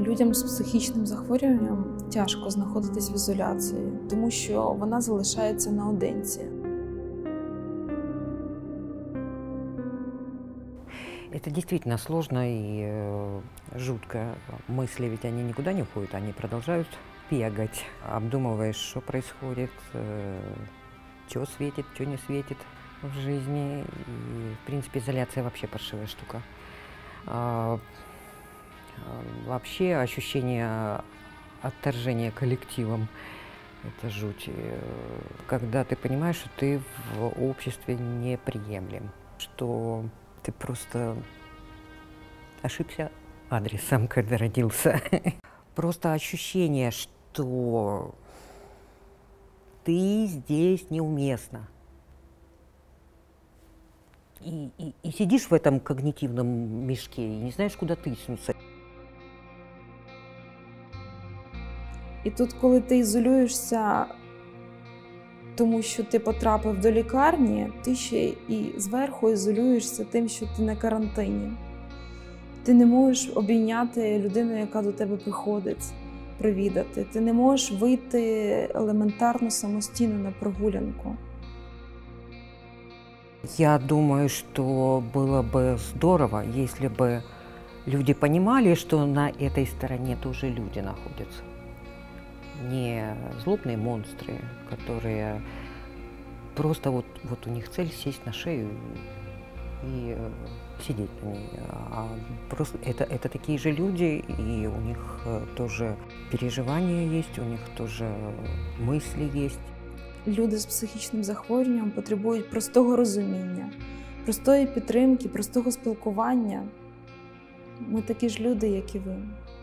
Людям з психічним захворюванням тяжко знаходитись в ізоляції, тому що вона залишається наодинці. Это действительно сложно и жутко. Мысли ведь они никуда не уходят, они продолжают бегать. Обдумываешь, что происходит, что светит, что не светит в жизни. И, в принципе, изоляция вообще паршивая штука. Вообще ощущение отторжения коллективом – это жуть. Когда ты понимаешь, что ты в обществе неприемлем, что ты просто ошибся адресом, когда родился. Просто ощущение, что ты здесь неуместно. И сидишь в этом когнитивном мешке и не знаешь, куда тыснуться. І тут, коли ти ізолюєшся, тому що ти потрапив до лікарні, ти ще і зверху ізолюєшся тим, що ти на карантині. Ти не можеш обійняти людину, яка до тебе приходить, привідати. Ти не можеш вийти елементарно самостійно на прогулянку. Я думаю, что было бы здорово, если бы люди понимали, что на этой стороне тоже люди находятся. Не злобные монстры, которые просто вот у них цель сесть на шею и сидеть на ней. А просто это такие же люди, и у них тоже переживания есть, у них тоже мысли есть. Люди з психічним захворюванням потребують простого розуміння, простої підтримки, простого спілкування. Ми такі ж люди, як і ви.